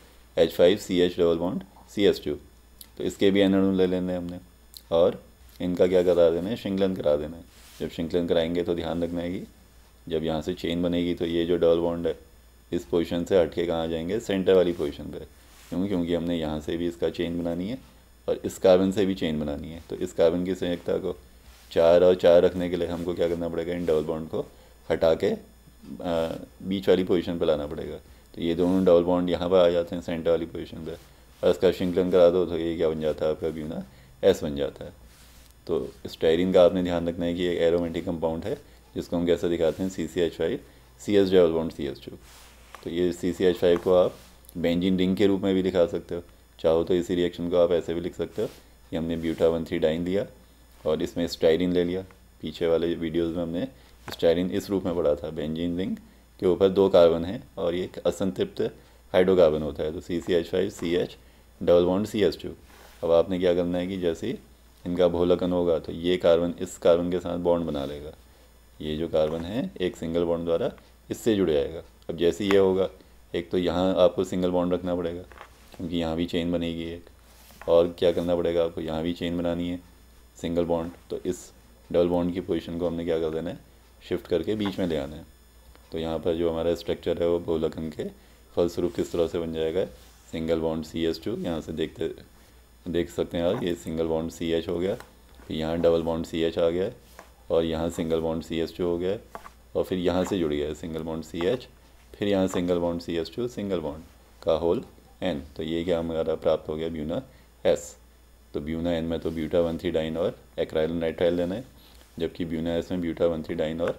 C6H5CH डबल बॉन्ड CH2। तो इसके भी N अणु ले लेने हमने, और इनका क्या करा देना है, श्रृंखलन करा देना है। जब श्रृंखलन कराएंगे तो ध्यान रखना है कि जब यहाँ से चेन बनेगी तो ये जो डबल बॉन्ड है इस पोजीशन से हट के कहाँ आ जाएंगे, सेंटर वाली पोजीशन पे। क्योंकि हमने यहाँ से भी इसका चेन बनानी है और इस कार्बन से भी चेन बनानी है। तो इस कार्बन की संयोजकता को 4 और 4 रखने के लिए हमको क्या करना पड़ेगा, इन डबल बॉन्ड को हटा के बीच वाली पोजीशन पर लाना पड़ेगा। तो ये दोनों डबल बॉन्ड यहाँ पर आ जाते हैं सेंटर वाली पोजीशन पर, और इसका श्रृंखलन करा दो तो ये क्या बन जाता है, आपका ब्यूना S बन जाता है। तो स्टाइरिन का आपने ध्यान रखना है कि एक एरोमेटिक कंपाउंड है, जिसको हम कैसे दिखाते हैं, CCH5CH डबल बॉन्ड CH2। तो ये CCH5 को आप बेंजीन रिंग के रूप में भी दिखा सकते हो, चाहो तो इसी रिएक्शन को आप ऐसे भी लिख सकते हो कि हमने ब्यूटा 1,3 डाइन दिया और इसमें स्टाइरिन ले लिया। पीछे वाले वीडियोस में हमने स्टाइरिन इस रूप में पढ़ा था, बेंजीन रिंग के ऊपर 2 कार्बन है और ये एक असंतृप्त हाइड्रोकार्बन होता है, तो CCH5CH डबल बॉन्ड CH2। अब आपने क्या करना है कि जैसे ही इनका बहुलकन होगा तो ये कार्बन इस कार्बन के साथ बॉन्ड बना लेगा, ये जो कार्बन है एक सिंगल बॉन्ड द्वारा इससे जुड़ जाएगा। अब जैसे ये होगा, एक तो यहाँ आपको सिंगल बॉन्ड रखना पड़ेगा क्योंकि यहाँ भी चेन बनेगी एक, और क्या करना पड़ेगा आपको, यहाँ भी चेन बनानी है सिंगल बॉन्ड, तो इस डबल बॉन्ड की पोजीशन को हमने क्या कर देना है, शिफ्ट करके बीच में ले आना है। तो यहाँ पर जो हमारा स्ट्रक्चर है वो बहुलकन के फलस्वरूप किस तरह से बन जाएगा, सिंगल बॉन्ड CH2, यहाँ से देख सकते हैं आप, ये सिंगल बॉन्ड CH हो गया, फिर यहाँ डबल बॉन्ड CH आ गया है, और यहाँ सिंगल बॉन्ड CH2 हो गया है, और फिर यहाँ से जुड़ गया है सिंगल बॉन्ड CH, फिर यहाँ single bond CH2 single bond का होल N। तो ये क्या हमारा प्राप्त हो गया, ब्यूना S। तो ब्यूना N में तो ब्यूटा 1,3 डाइन और एक्राइल नाइट्राइल लेना है, जबकि ब्यूना S में ब्यूटा 1,3 डाइन और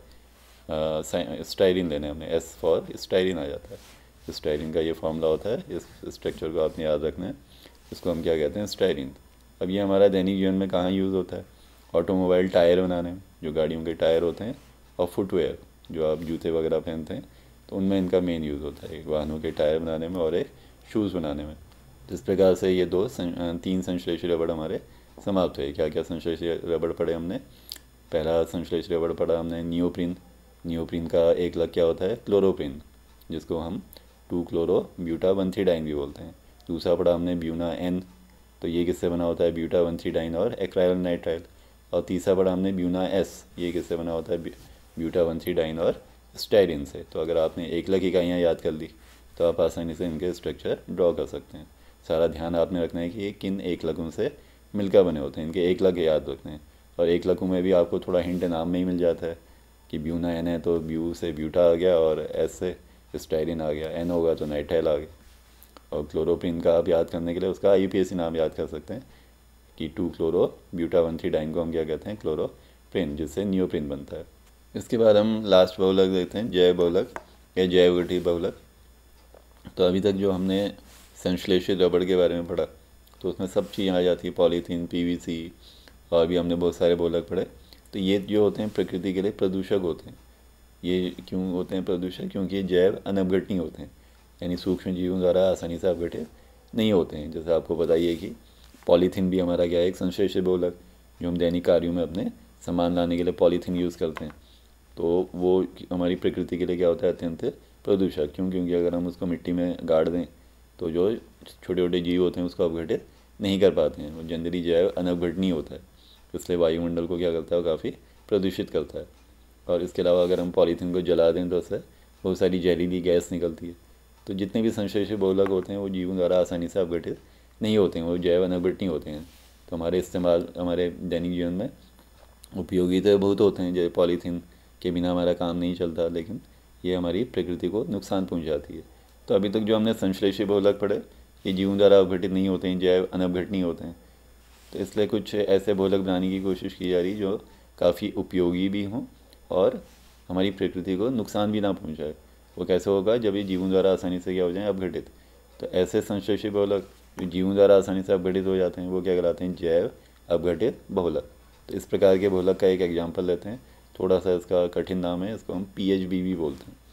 स्टाइरिन लेना है हमने, S फॉर स्टाइरिन आ जाता है। स्टाइरिन का ये फॉर्मूला होता है, इस स्ट्रक्चर को आपने याद रखना है, इसको हम क्या कहते हैं, स्टाइरिन। अब ये हमारा दैनिक जीवन में कहाँ यूज़ होता है, ऑटोमोबाइल टायर बनाने में, जो गाड़ियों के टायर होते हैं, और फुटवेयर जो आप जूते वगैरह पहनते हैं, तो उनमें इनका मेन यूज़ होता है, एक वाहनों के टायर बनाने में और एक शूज़ बनाने में। जिस प्रकार से ये 3 संश्लेषी रबड़ हमारे समाप्त हुए। क्या क्या संश्लेषी रबड़ पढ़े हमने, पहला संश्लेषी रबड़ पढ़ा हमने नियोप्रिन। नियोप्रिन का एक लग क्या होता है, क्लोरोप्रिन, जिसको हम 2-क्लोरो-ब्यूटा 1,3 डाइन भी बोलते हैं। दूसरा पढ़ा हमने ब्यूना N, तो ये किससे बना होता है, ब्यूटा 1,3 डाइन और एक्राइल नाइट्राइल। और तीसरा पढ़ा हमने ब्यूना S, ये किससे बना होता है, ब्यूटा 1,3 डाइन और स्टाइरिन से। तो अगर आपने एक लग इकाइयाँ याद कर ली तो आप आसानी से इनके स्ट्रक्चर ड्रॉ कर सकते हैं। सारा ध्यान आपने रखना है कि ये किन एक लगों से मिलकर बने होते हैं, इनके एक लग याद रखने हैं। और एक लगों में भी आपको थोड़ा हिंट नाम में ही मिल जाता है कि ब्यूना N है तो ब्यू से ब्यूटा आ गया, और S से स्टाइरिन आ गया, N होगा तो नाइट्राइल आ गया। और क्लोरोप्रिन का आप याद करने के लिए उसका IUPAC नाम याद कर सकते हैं कि 2-क्लोरो-ब्यूटा 1,3 डाइन को हम क्या कहते हैं, क्लोरोप्रिन, जिससे नियोप्रिन बनता है। इसके बाद हम लास्ट बहुलक देखते हैं, जैव बहुलक या जैव गठीय बहुलक। तो अभी तक जो हमने संश्लेषित रबड़ के बारे में पढ़ा, तो उसमें सब चीज़ें आ जाती है, पॉलीथीन, PVC, और भी हमने बहुत सारे बहुलक पढ़े। तो ये जो होते हैं प्रकृति के लिए प्रदूषक होते हैं। ये क्यों होते हैं प्रदूषक, क्योंकि ये जैव अनअपघटनीय होते हैं, यानी सूक्ष्म जीवों द्वारा आसानी से अपघटित नहीं होते हैं। जैसे आपको बताइए कि पॉलीथीन भी हमारा क्या है, एक संश्लेषित बहुलक, जो हम दैनिक कार्यों में अपने सामान लाने के लिए पॉलीथीन यूज़ करते हैं। तो वो हमारी प्रकृति के लिए क्या होता है, अत्यंत प्रदूषक। क्यों, क्योंकि अगर हम उसको मिट्टी में गाड़ दें तो जो छोटे छोटे जीव होते हैं उसको अपघटित नहीं कर पाते हैं, वो जनरली जैव अनअपघटनीय होता है, इसलिए वायुमंडल को क्या करता है, वो काफ़ी प्रदूषित करता है। और इसके अलावा अगर हम पॉलीथीन को जला दें तो उससे बहुत सारी जहरीली गैस निकलती है। तो जितने भी संश्लेषित बहुलक होते हैं वो जीवों द्वारा आसानी से अपघटित नहीं होते हैं, वो जैव अनअपघटनीय होते हैं। तो हमारे इस्तेमाल, हमारे दैनिक जीवन में उपयोगी तो बहुत होते हैं, जैसे पॉलीथीन के बिना हमारा काम नहीं चलता, लेकिन ये हमारी प्रकृति को नुकसान पहुंचाती है। तो अभी तक जो हमने संश्लेषित बहुलक पढ़े, ये जीवों द्वारा अपघटित नहीं होते हैं, जैव अनअपघटनीय होते हैं। तो इसलिए कुछ ऐसे बहुलक बनाने की कोशिश की जा रही जो काफ़ी उपयोगी भी हों और हमारी प्रकृति को नुकसान भी ना पहुंचाए। वो कैसे होगा, जब ये जीवों द्वारा आसानी से क्या हो जाए, अपघटित। तो ऐसे संश्लेषित बहुलक जो जीवों द्वारा आसानी से अपघटित हो जाते हैं वो क्या कहलाते हैं, जैव अपघटित बहुलक। तो इस प्रकार के बहुलक का एक एग्जाम्पल लेते हैं, थोड़ा सा इसका कठिन नाम है, इसको हम P.H.B.V बोलते हैं,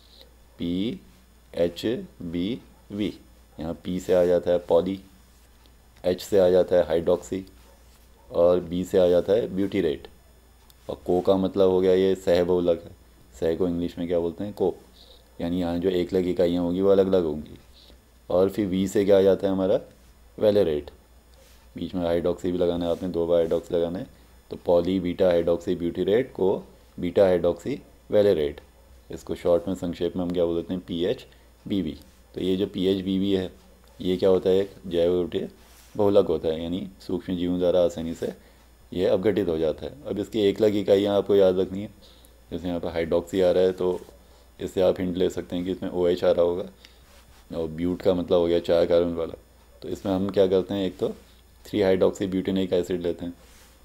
P.H.B.V। यहाँ P से आ जाता है पॉली, H से आ जाता है हाइड्रोक्सी, और B से आ जाता है ब्यूटीरेट, और को का मतलब हो गया ये सह बहुलक है। सह को इंग्लिश में क्या बोलते हैं, को, यानी यहाँ जो एक लग इकाइयाँ होंगी वो अलग अलग होंगी। और फिर V से क्या आ जाता है हमारा, वेलेरेट, बीच में हाइड्रोक्सी भी लगाना है आपने, 2 बार हाइड्रोक्सी लगाना है, तो पॉली बीटा हाइड्रोक्सी ब्यूटीरेट को बीटा हाइड्रोक्सी वेलेरेट, इसको शॉर्ट में संक्षेप में हम क्या बोलते हैं, P.H.B.V। तो ये जो P.H.B.V है ये क्या होता है, एक जैव गठीय बहुलक होता है, यानी सूक्ष्म जीवों द्वारा आसानी से ये अपघटित हो जाता है। अब इसकी एक लग इकाइयाँ आपको याद रखनी है, जैसे यहाँ पर हाइड्रोक्सी आ रहा है तो इससे आप हिंट ले सकते हैं कि इसमें OH आ रहा होगा, और ब्यूट का मतलब हो गया 4 कार्बन वाला। तो इसमें हम क्या करते हैं, एक तो 3 हाइड्रोक्सी ब्यूटेनिक एसिड लेते हैं,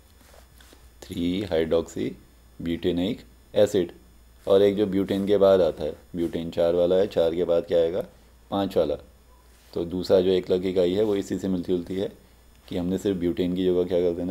3 हाइड्रोक्सी ब्यूटेनिक एसिड, और एक जो ब्यूटेन के बाद आता है, ब्यूटेन 4 वाला है, 4 के बाद क्या आएगा, 5 वाला। तो दूसरा जो एक लग इकाई है वो इसी से मिलती जुलती है कि हमने सिर्फ ब्यूटेन की जगह क्या कर देना है,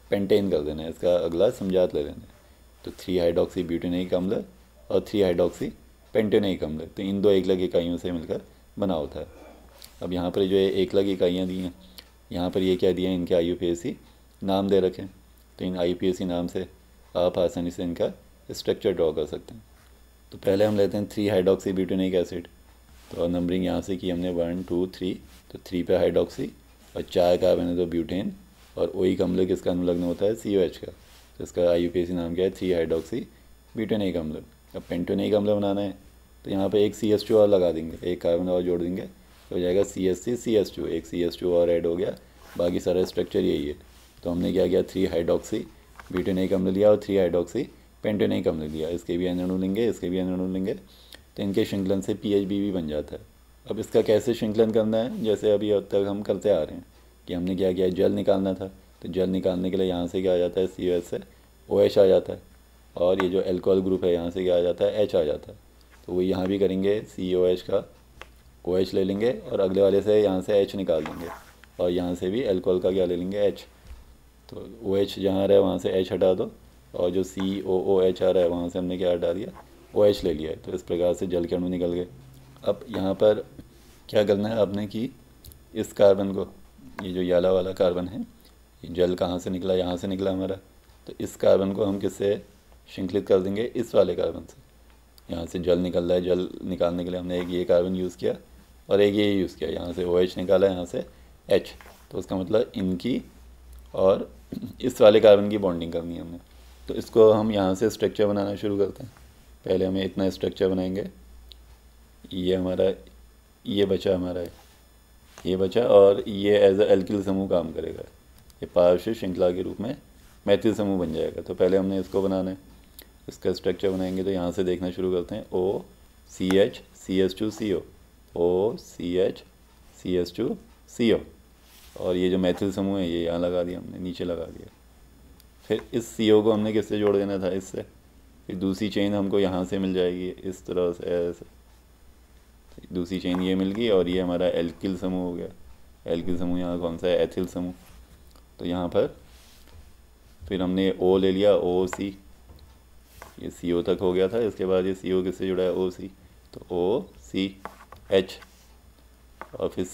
पेंटेन कर देना है, इसका अगला समझात ले लेना है। तो 3 हाइड्रोक्सी ब्यूटेनिक अम्ल और 3 हाइड्रोक्सी पेंटेनिक अम्ल, तो इन दो एकलग इकाइयों से मिलकर बना होता है। अब यहाँ पर जो है एकलग इकाइयाँ दी हैं, यहाँ पर ये क्या दिया है, इनके IUPAC नाम दे रखे हैं। तो इन IUPAC नाम से आप आसानी से इनका स्ट्रक्चर ड्रॉ कर सकते हैं। तो पहले हम लेते हैं 3 हाइड्रोक्सी ब्यूटेनिक एसिड। तो नंबरिंग यहाँ से की हमने 1 2 3, तो 3 पे हाइड्रोक्सी और 4 कार्बन है तो ब्यूटेन, और ओइक अम्ल किसका अनुलग्न होता है, COH का। तो इसका IUPAC नाम क्या है, 3 हाइड्रोक्सी ब्यूटेनिक अम्ल। अब पेंटेनिक अम्ल बनाना है तो यहाँ पे एक CH2 और लगा देंगे, एक कार्बन और जोड़ देंगे तो हो जाएगा CH3CH2, एक CH2 और ऐड हो गया, बाकी सारा स्ट्रक्चर यही है। तो हमने क्या किया, 3 हाइड्रोक्सी ब्यूटेनिक अम्ल लिया और 3 हाइड्रोक्सी पेंटेनिक अम्ल लिया, इसके भी एन अणु लेंगे, इसके भी एन अणु लेंगे, तो इनके श्रृंखलन से P.H.B.V बन जाता है। अब इसका कैसे श्रृंखलन करना है, जैसे अभी अब तक हम करते आ रहे हैं कि हमने क्या किया, जल निकालना था, तो जल निकालने के लिए यहाँ से क्या आ जाता है, COH से OH आ जाता है, और ये जो एल्कोहल ग्रुप है यहाँ से क्या आ जाता है, H आ जाता है। तो वो यहाँ भी करेंगे, COH का OH ले लेंगे और अगले वाले से यहाँ से H निकाल लेंगे, और यहाँ से भी एल्कोहल का क्या ले लेंगे, H। तो OH जहाँ आ रहा है वहाँ से H हटा दो, और जो COOH आ रहा है वहाँ से हमने क्या हटा दिया, OH ले लिया है। तो इस प्रकार से जल के अणु निकल गए। अब यहाँ पर क्या करना है आपने कि इस कार्बन को, ये जो येलो वाला कार्बन है, ये जल कहाँ से निकला, यहाँ से निकला हमारा, तो इस कार्बन को हम किससे श्रृंखलित कर देंगे, इस वाले कार्बन से। यहाँ से जल निकल रहा है, जल निकालने के लिए हमने एक ये कार्बन यूज़ किया और एक ये यूज़ किया, यहाँ से OH निकाला, यहाँ से H। तो उसका मतलब इनकी और इस वाले कार्बन की बॉन्डिंग करनी है हमें। तो इसको हम यहाँ से स्ट्रक्चर बनाना शुरू करते हैं। पहले हमें इतना स्ट्रक्चर बनाएंगे, ये हमारा, ये बचा हमारा, ये बचा, और ये एज अ एल्किल समूह काम करेगा, ये पार्श्व श्रृंखला के रूप में मैथिल समूह बन जाएगा। तो पहले हमने इसको बनाना है, इसका स्ट्रक्चर बनाएंगे। तो यहाँ से देखना शुरू करते हैं, OCH CH2CO, OCH CH2CO, और ये जो मैथिल समूह है ये यहाँ लगा दिया हमने, नीचे लगा दिया। फिर इस CO को हमने किससे जोड़ देना था, इससे। फिर दूसरी चेन हमको यहाँ से मिल जाएगी, इस तरह से ऐसे दूसरी चेन ये मिल गई, और ये हमारा एल्किल समूह हो गया। एल्किल समूह यहाँ कौन सा है, एथिल समूह। तो यहाँ पर फिर हमने O ले लिया, OC, ये CO तक हो गया था। इसके बाद ये CO किससे जुड़ा है, OC, तो OCH, और फिर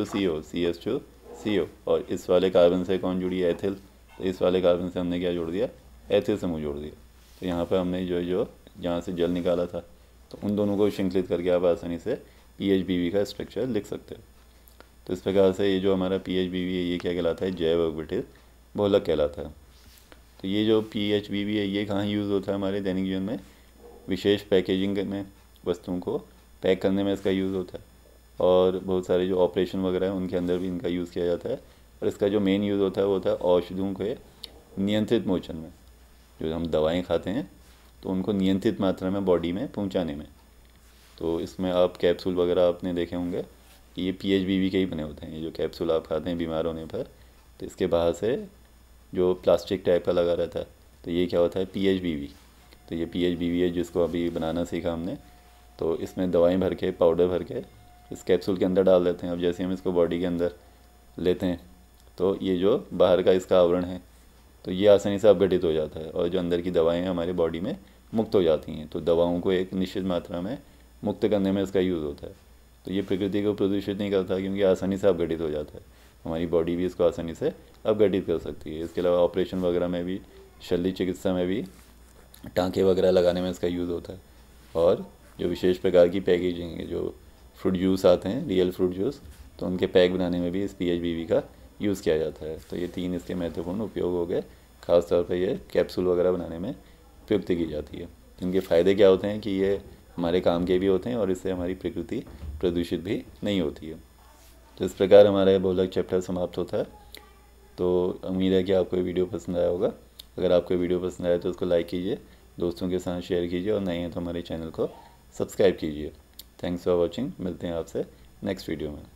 CH2CO, और इस वाले कार्बन से कौन जुड़ी है, एथिल। तो इस वाले कार्बन से हमने क्या जोड़ दिया, एथिल समूह जोड़ दिया। तो यहाँ पर हमने जो जहाँ से जल निकाला था, तो उन दोनों को श्रृंखलित करके आप आसानी से P.H.B.V का स्ट्रक्चर लिख सकते हो। तो इस प्रकार से ये जो हमारा P.H.B.V है ये क्या कहलाता है, जैव अवगठित बहुलक कहलाता है। तो ये जो P.H.B.V है ये कहाँ यूज़ होता है हमारे दैनिक जीवन में, विशेष पैकेजिंग में, वस्तुओं को पैक करने में इसका यूज़ होता है, और बहुत सारे जो ऑपरेशन वगैरह हैं उनके अंदर भी इनका यूज़ किया जाता है। और इसका जो मेन यूज़ होता है वो होता है औषधियों के नियंत्रित मोचन में। जो हम दवाएं खाते हैं तो उनको नियंत्रित मात्रा में बॉडी में पहुंचाने में। तो इसमें आप कैप्सूल वगैरह आपने देखे होंगे, ये P.H.B.V के ही बने होते हैं। ये जो कैप्सूल आप खाते हैं बीमार होने पर, तो इसके बाहर से जो प्लास्टिक टाइप का लगा रहता है, तो ये क्या होता है, P.H.B.V। तो ये P.H.B.V है जिसको अभी बनाना सीखा हमने। तो इसमें दवाएं भर के, पाउडर भर के इस कैप्सूल के अंदर डाल देते हैं। अब जैसे हम इसको बॉडी के अंदर लेते हैं तो ये जो बाहर का इसका आवरण है तो ये आसानी से अपघटित हो जाता है, और जो अंदर की दवाएं हैं हमारी बॉडी में मुक्त हो जाती हैं। तो दवाओं को एक निश्चित मात्रा में मुक्त करने में इसका यूज़ होता है। तो ये प्रकृति को प्रदूषित नहीं करता, क्योंकि आसानी से अपघटित हो जाता है। हमारी बॉडी भी इसको आसानी से अपघटित कर सकती है। इसके अलावा ऑपरेशन वगैरह में भी, शल्य चिकित्सा में भी, टाँके वगैरह लगाने में इसका यूज़ होता है। और जो विशेष प्रकार की पैकेजिंग है, जो फ्रूट जूस आते हैं, रियल फ्रूट जूस, तो उनके पैक बनाने में भी इस P.H.B.V का यूज़ किया जाता है। तो ये 3 इसके महत्वपूर्ण उपयोग हो गए। ख़ासतौर पर ये कैप्सूल वगैरह बनाने में प्रयुक्त की जाती है। इनके फ़ायदे क्या होते हैं कि ये हमारे काम के भी होते हैं, और इससे हमारी प्रकृति प्रदूषित भी नहीं होती है। तो इस प्रकार हमारा ये बहुलक चैप्टर समाप्त होता है। तो उम्मीद है कि आपको ये वीडियो पसंद आया होगा। अगर आपको ये वीडियो पसंद आया तो उसको लाइक कीजिए, दोस्तों के साथ शेयर कीजिए, और नए हैं तो हमारे चैनल को सब्सक्राइब कीजिए। Thanks for watching. मिलते हैं आपसे नेक्स्ट वीडियो में।